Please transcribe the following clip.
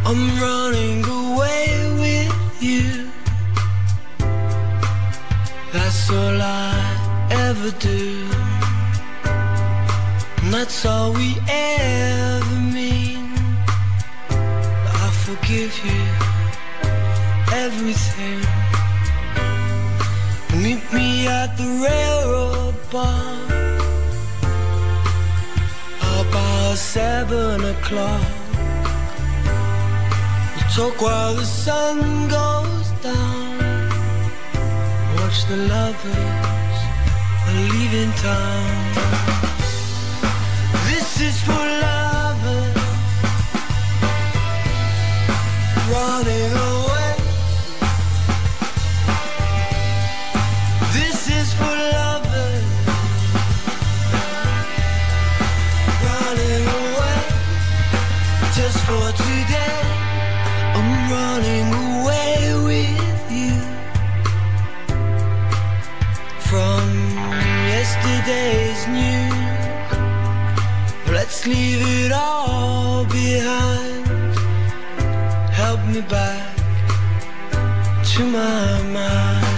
I'm running away with you. That's all I ever do, and that's all we ever mean. I forgive you everything. Meet me at the railroad bar about 7 o'clock. We'll talk while the sun goes down. Watch the lovers are leaving town. This is for lovers running away. This is for lovers running away. Just for today, I'm running away with you from yesterday's news. Let's leave it all behind. Help me back to my mind.